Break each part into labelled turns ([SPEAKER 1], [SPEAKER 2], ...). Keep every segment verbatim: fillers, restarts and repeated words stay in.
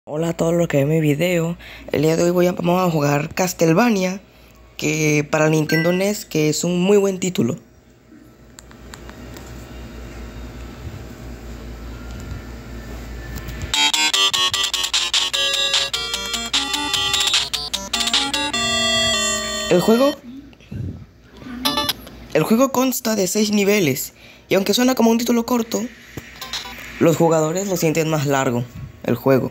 [SPEAKER 1] Hola a todos los que ven mi video. El día de hoy voy a, vamos a jugar Castlevania, que para Nintendo N E S, que es un muy buen título. El juego El juego consta de seis niveles, y aunque suena como un título corto, los jugadores lo sienten más largo, el juego.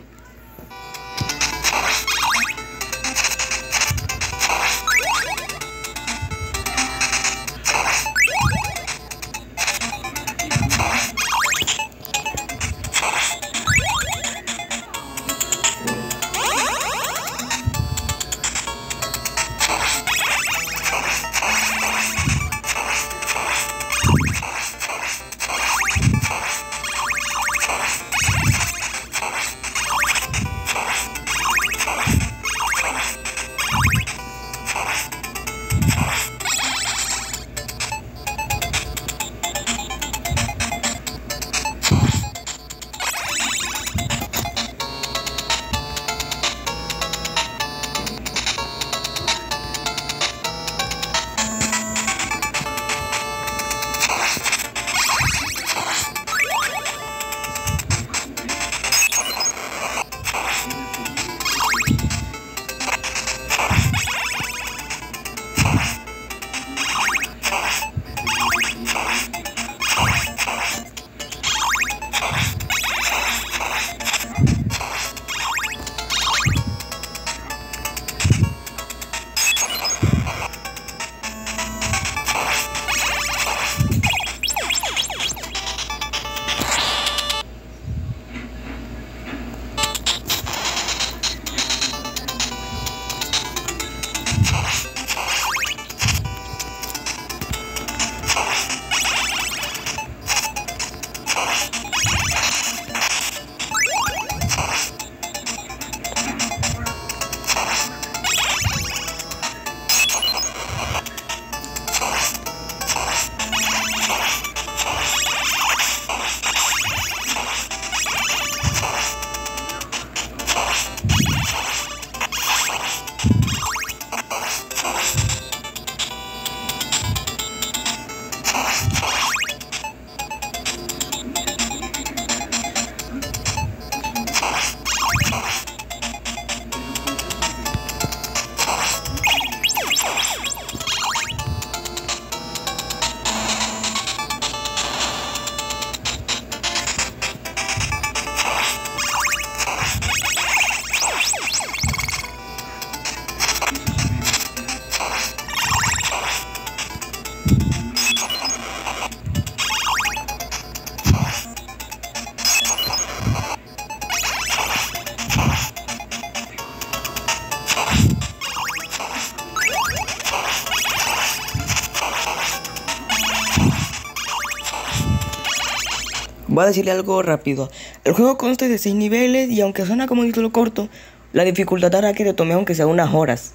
[SPEAKER 1] Voy a decirle algo rápido. El juego consta de seis niveles y aunque suena como un título corto, la dificultad hará que te tome aunque sea unas horas.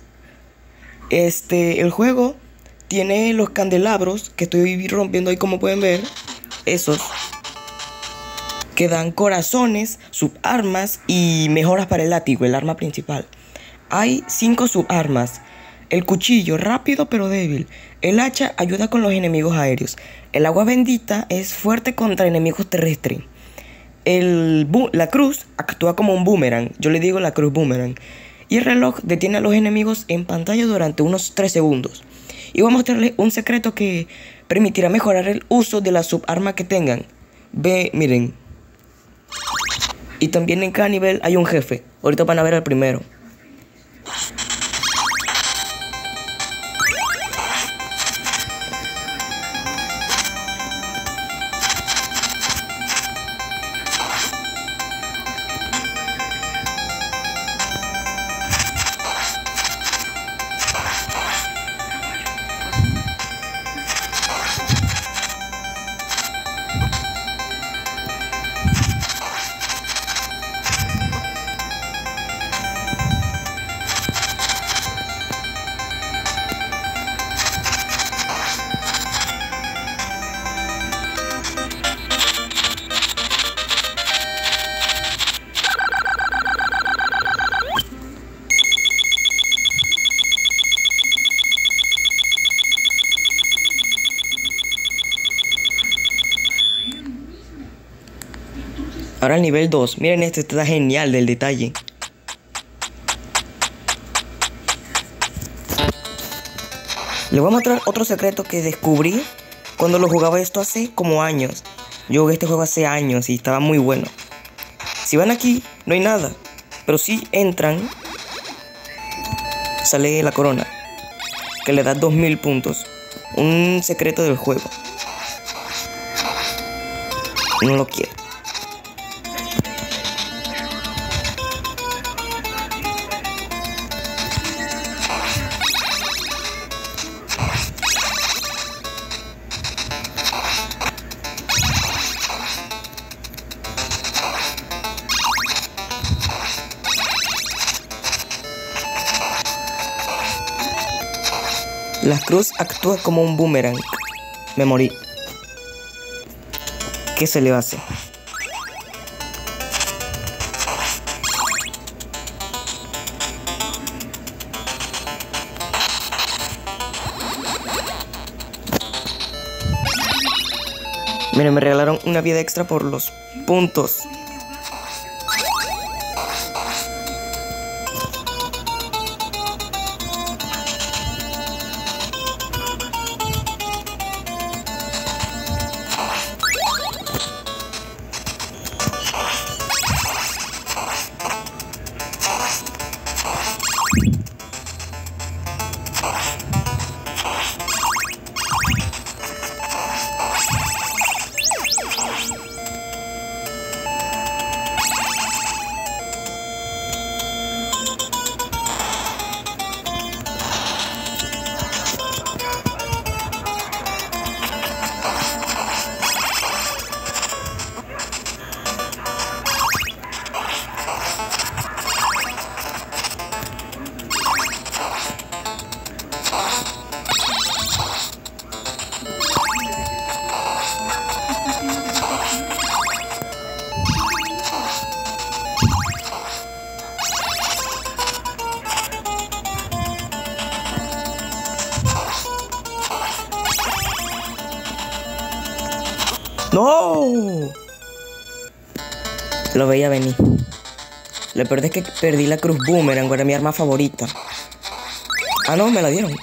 [SPEAKER 1] Este, el juego tiene los candelabros que estoy rompiendo ahí, como pueden ver. Esos que dan corazones, subarmas y mejoras para el látigo, el arma principal. Hay cinco subarmas. El cuchillo, rápido pero débil. El hacha ayuda con los enemigos aéreos. El agua bendita es fuerte contra enemigos terrestres. El la cruz actúa como un boomerang. Yo le digo la cruz boomerang. Y el reloj detiene a los enemigos en pantalla durante unos tres segundos. Y voy a mostrarles un secreto que permitirá mejorar el uso de la subarma que tengan. Ve, miren. Y también en cada nivel hay un jefe. Ahorita van a ver al primero. Ahora el nivel dos. Miren este, está genial del detalle. Les voy a mostrar otro secreto que descubrí cuando lo jugaba esto hace como años. Yo jugué este juego hace años y estaba muy bueno. Si van aquí, no hay nada. Pero si entran, sale la corona, que le da dos mil puntos. Un secreto del juego. No lo quiero. La cruz actúa como un boomerang. Me morí. ¿Qué se le hace? Miren, me regalaron una vida extra por los puntos. ¡No! Lo veía venir. Lo peor es que perdí la cruz boomerang, era mi arma favorita. Ah, no, me la dieron.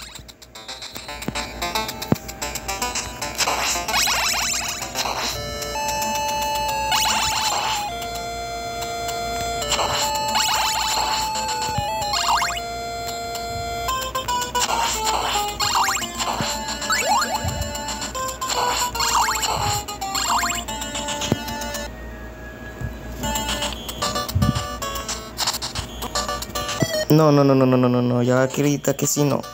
[SPEAKER 1] No, no, no, no, no, no, no, no, ya acredita que sí, no.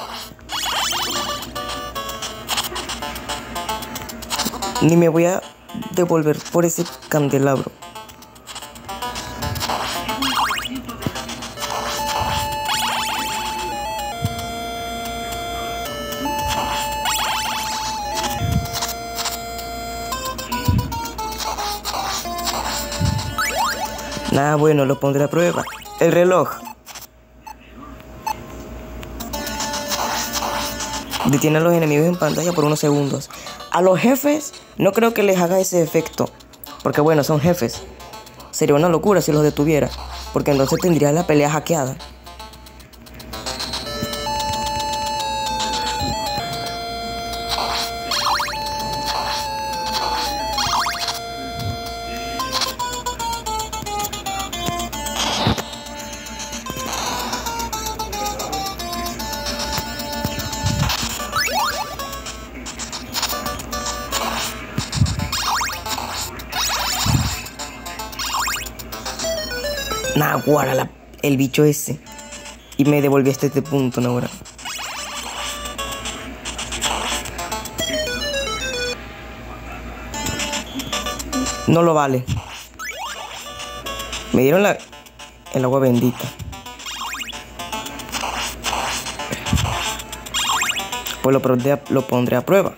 [SPEAKER 1] Ni me voy a devolver por ese candelabro. Nada, bueno, lo pondré a prueba. El reloj. Detiene a los enemigos en pantalla por unos segundos. A los jefes no creo que les haga ese efecto, porque bueno, son jefes. Sería una locura si los detuviera, porque entonces tendría la pelea hackeada. Naguara, la, el bicho ese. Y me devolvió hasta este punto, Naguara. No lo vale. Me dieron la, el agua bendita. Pues lo pondré a, lo pondré a prueba.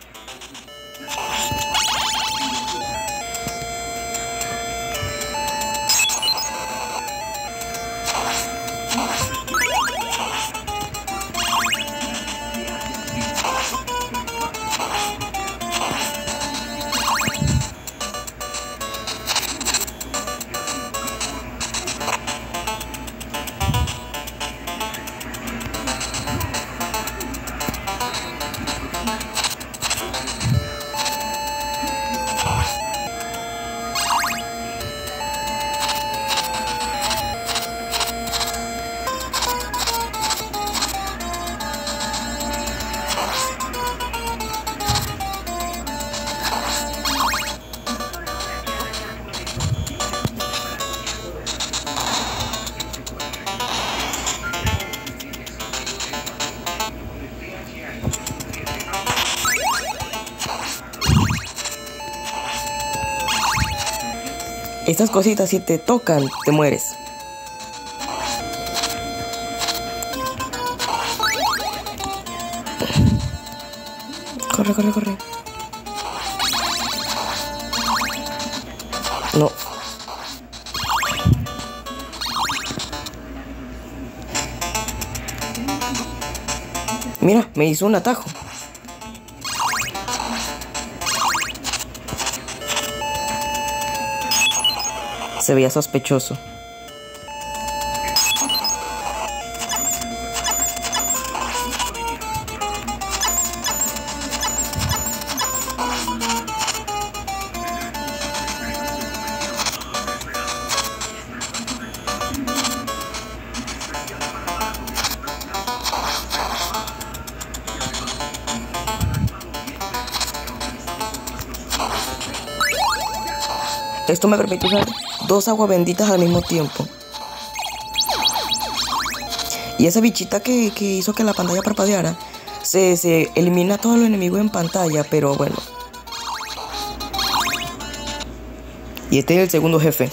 [SPEAKER 1] Estas cositas si te tocan, te mueres. Corre, corre, corre. No. Mira, me hizo un atajo. Se veía sospechoso. Esto me permite usar dos aguas benditas al mismo tiempo. Y esa bichita que, que hizo que la pantalla parpadeara, se, se elimina a todos los enemigos en pantalla, pero bueno. Y este es el segundo jefe.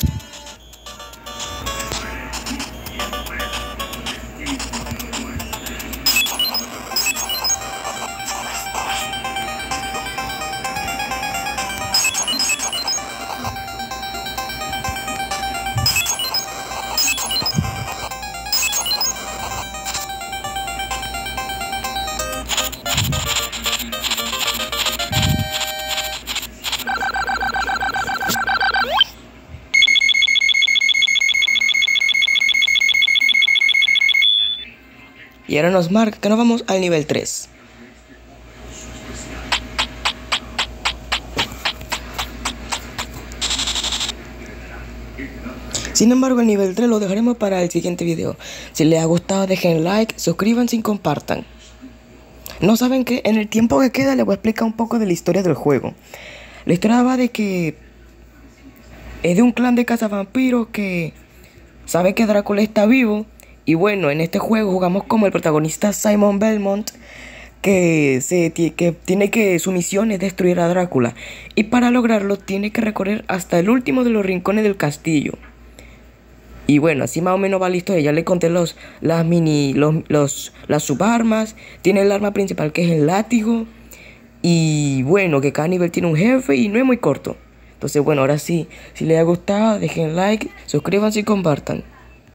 [SPEAKER 1] Y ahora nos marca que nos vamos al nivel tres. Sin embargo, el nivel tres lo dejaremos para el siguiente video. Si les ha gustado, dejen like, suscríbanse y compartan. No saben que en el tiempo que queda les voy a explicar un poco de la historia del juego. La historia va de que es de un clan de cazavampiros que sabe que Drácula está vivo. Y bueno, en este juego jugamos como el protagonista Simon Belmont, que, se, que tiene que su misión es destruir a Drácula. Y para lograrlo tiene que recorrer hasta el último de los rincones del castillo. Y bueno, así más o menos va la historia. Ya le conté los, las mini, los, los, las subarmas. Tiene el arma principal que es el látigo. Y bueno, que cada nivel tiene un jefe y no es muy corto. Entonces bueno, ahora sí, si les ha gustado, dejen like, suscríbanse y compartan.